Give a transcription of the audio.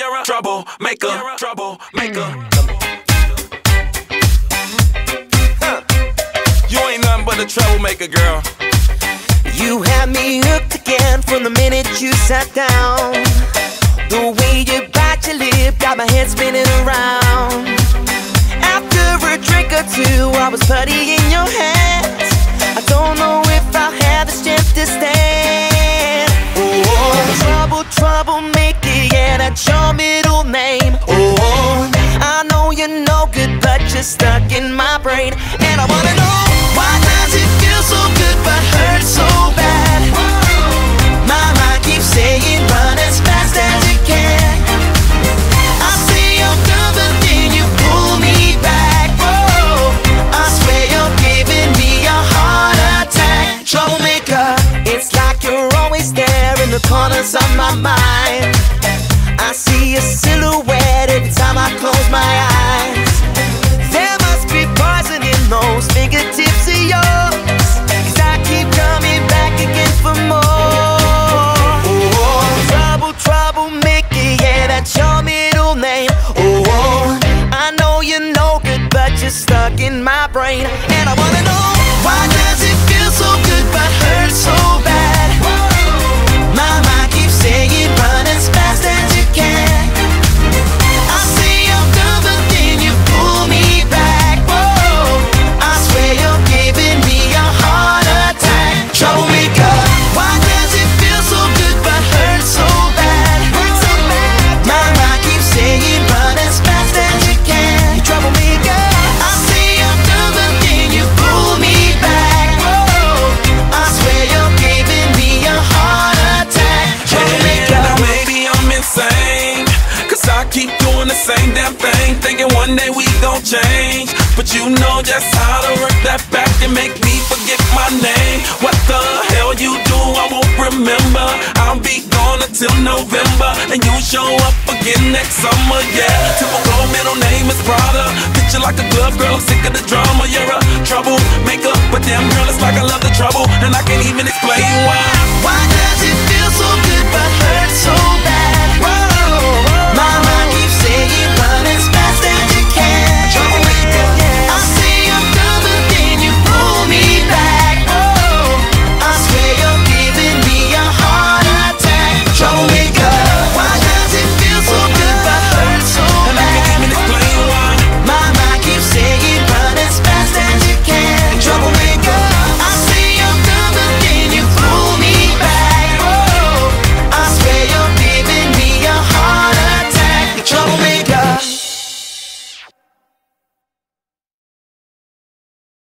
you're a troublemaker, troublemaker. You ain't nothing but a troublemaker, girl. You had me hooked again from the minute you sat down. The way you bite your lip got my head spinning around. After a drink or two, I was putty in your hands. I don't know if I'll have the strength to stand. Oh, trouble, troublemaker, yeah, that's your middle name. Oh, I know you're no good, but you're stuck in my brain. And I wanna know, why does it feel so good but hurt so bad? My mind keeps saying run as fast as you can. I say I'm done, but then you pull me back. Oh, I swear you're giving me a heart attack. Troublemaker, it's like you're always there in the corners of my mind. I see a silhouette every time I close my eyes. There must be poison in those fingertips of yours, 'cause I keep coming back again for more. Oh, trouble, troublemaker, yeah, that's your middle name. Oh, I know you're no good, but you're stuck in my brain. And I wanna know, why does it feel so good but hurt so bad? My mind keeps saying run as fast as you can. I say I'm done, but then you pull me back. Whoa, I swear you're giving me a heart attack. Troublemaker, why does it feel so good but hurt so bad? My mind keeps saying run as fast as you can. You troublemaker, I say I'm done, but then you pull me back. Whoa, I swear you're giving me a heart attack. Troublemaker. Now maybe I'm insane, 'cause I keep doing the same damn thing, thinking one day we gon' change. But you know just how to work that back and make me forget my name. What the hell you do, I won't remember. I'll be gone until November, and you show up again next summer, yeah. Typical middle name is Prada. Picture like a glove, girl, I'm sick of the drama. You're a troublemaker, but damn girl, it's like I love the trouble, and I can't even explain why. Why does it